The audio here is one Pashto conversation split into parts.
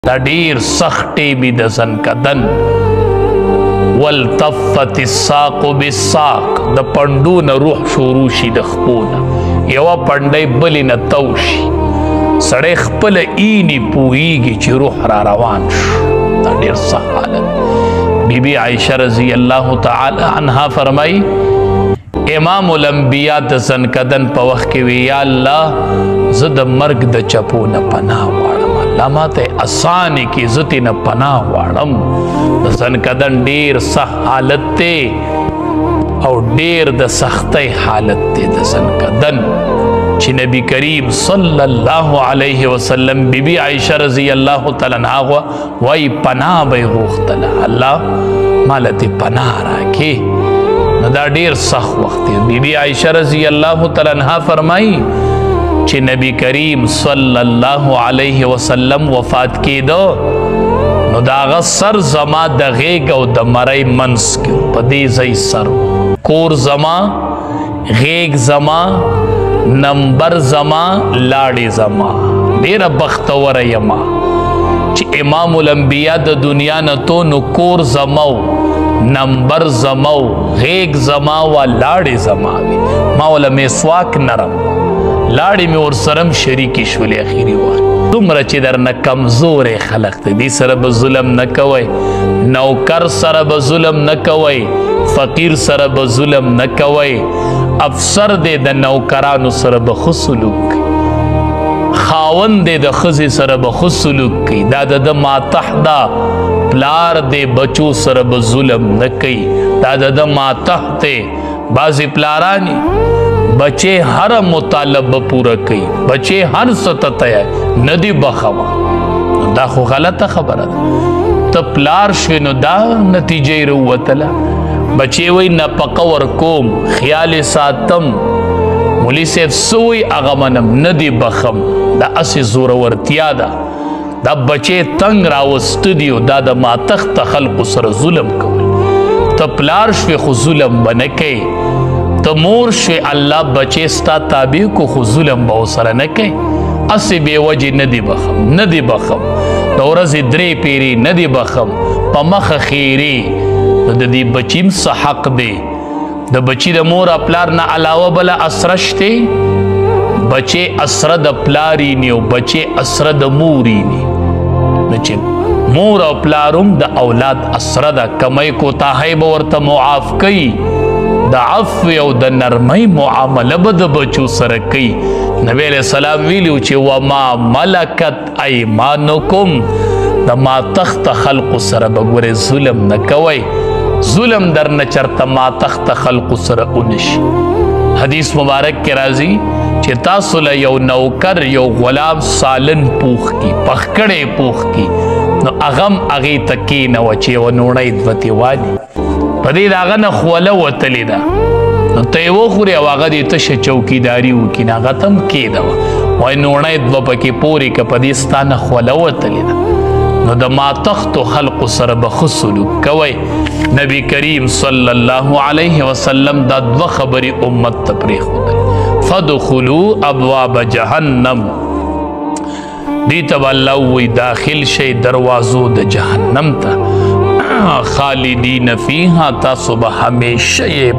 دا ډیر سختې بي د زنکدن والتفت الساق بالساق د پندو نه روح شروع شي د خپونه یوه پنډۍ بلې نه تو شي سړی خپله اینی پوهیږي چې روح را روان شو دا ډیر سخت حالت بی عائشه رضی الله تعالی عنها فرمایي امام الانبیاء د زنکدن په وخت کې وی یا الله زه د مرګ د چپو نه پناه غواړم الله ماته اساني کې زه ترې نه پناه غواړم د زنکدن ډیر سخت حالت دی او ډیر د سختۍ حالت دی د زنکدن چې نبی کریم صلی الله علیه وسلم بی عائشه رضی الله تعالی عنها وای پناه به غوښتله الله ماله دې پناه راکې نو دا ډیر سخت وخت دی بی عائشه رضی الله تعالی عنها فرمایي چې نبی کریم صلی الله علیه وسلم وفات کېدو نو دا هغه سر زما د غیږ او د مرۍ منځ کې په دې ځای سر کور زما غیږ زما نمبر زما لاړې زما ډیره بختوره یما چې امام الانبیاء د دنیا نه تو نو کور زمو نمبر زمو غیږ زما و لاړې زما وي ما ولا مسواک نرم لاړې مې ورسرم شریکې شولې اخري وخت دومره چې درنه کمزورې خلق دی دې سره به ظلم نه کوئ نوکر سره به ظلم نه کوئ فقیر سره به ظلم نه کوئ افسر دی د نوکرانو سره به ښه سلوک کوي خاوند دی د ښځې سره به ښه سلوک کوي دا د ماتحته پلار دی بچو سره به ظلم نه کوي دا د ماتحت دی بعضې پلارانی بچے ہر مطالبہ پورا کئی بچے ہر ستتیا ندی بخوا دا خو غلط خبر دا تا پلار شوینو دا نتیجه روتلا بچے وی نپقور کوم خیال ساتم مولی سیف سوی اغمنم ندی بخم دا اسی زورورتیا دا بچے تنگ راوست دیو دا ما تخت خلق سر ظلم کول تا پلار شوی خو ظلم بنکی تو مور شوی اللہ بچے ستا تابع کو خو ظلم باو سر نکے اسی بے وجہ ندی بخم دورزی درے پیری ندی بخم پا مخ خیری دا دی بچیم سا حق دے دا بچی دا مور اپلار نا علاوہ بلا اسرش تے بچے اسر دا پلاری نیو بچے اسر دا موری نی بچے مور اپلارم دا اولاد اسر دا کمی کو تاہی باورتا معاف کئی دا عفو او دا نرمی معامله با دا بچو سرکی نبی علیہ السلام ویلیو چه وما ملکت ایمانکم دا ما تخت خلق سر بگور ظلم نکوی ظلم در نچرت ما تخت خلق سر اونش حدیث مبارک کے رازی چه تاسول یو نوکر یو غلام سالن پوخ کی پخکڑے پوخ کی نو اغم اغی تکی نو چه و نوڑاید وطی وانی پدې داغه نه خوله وتلې ده نو ته یې وخورې او هغه دې تشه چوکیداري وکړي نه هغه ته هم کېده وه وایي نوڼۍ دوه پکې پورې که په دې ستا نه خوله وتلې ده نو د ماتختو خلقو سره به ښه سلوک کوئ نبي کریم صلی الله علیه وسلم دا دوه خبرې امت ته پرېښودل فدخلوا ابواب جهنم دې ته به الله ووایي داخل شئ دروازو د جهنم ته خالدین فیہا تاسو با ہمیشہ یہ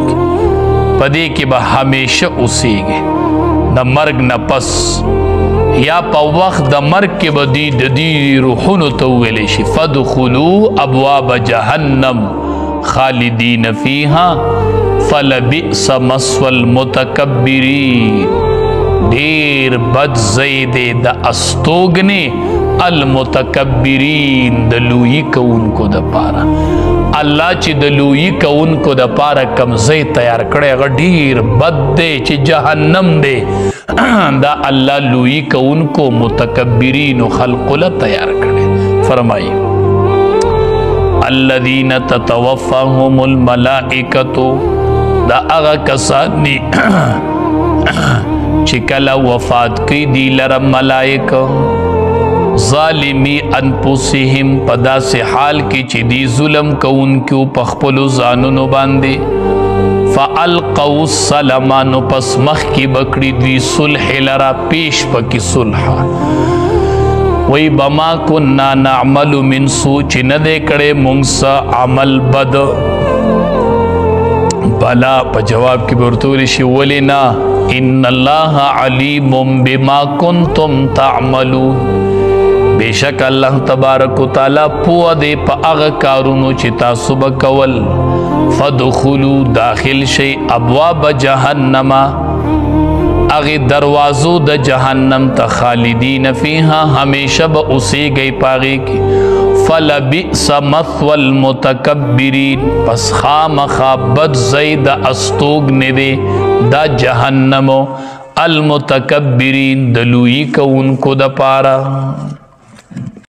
پدی کی با ہمیشہ اسی گے دا مرگ نا پس یا پا وقت دا مرگ کی با دی روحونو توویلی شی فدخلو ابواب جہنم خالدین فیہا فلبئس مسوى المتکبرین دیر بد زید دا استوگنے المتکبرین دلوی کون کو دا پارا اللہ چی دلوی کون کو دا پارا کمزی تیار کرے غدیر بد دے چی جہنم دے دا اللہ لوی کون کو متکبرین و خلق لا تیار کرے فرمائی الذین تتوفاهم الملائکتو دا اغا کسانی چی کلا وفات کی دی لرم ملائکہ ظالمی انفسهم پدا سے حال کی چی دی ظلم کون کیو پخپلو زانونو باندے فالقو السلامانو پس مخ کی بکڑی دی صلح لرا پیش پکی صلح وی بما کننا نعمل من سو چی ندے کڑے منگسا عمل بد بلا پا جواب کی برطولی شی ولینا ان اللہ علیم بما کنتم تعملون بے شک اللہ تبارک و تعالی پوا دے پا اغ کارونو چی تاسو بکول فدخلو داخل شی ابواب جہنم اغی دروازو د جہنم تا خالدین فیہا ہمیشہ با اسی گئی پاگی کی فلبئس مثوى المتکبرین پس خام خابت زید استوگ ندے دا جہنمو المتکبرین دلوئی کو ان کو دا پارا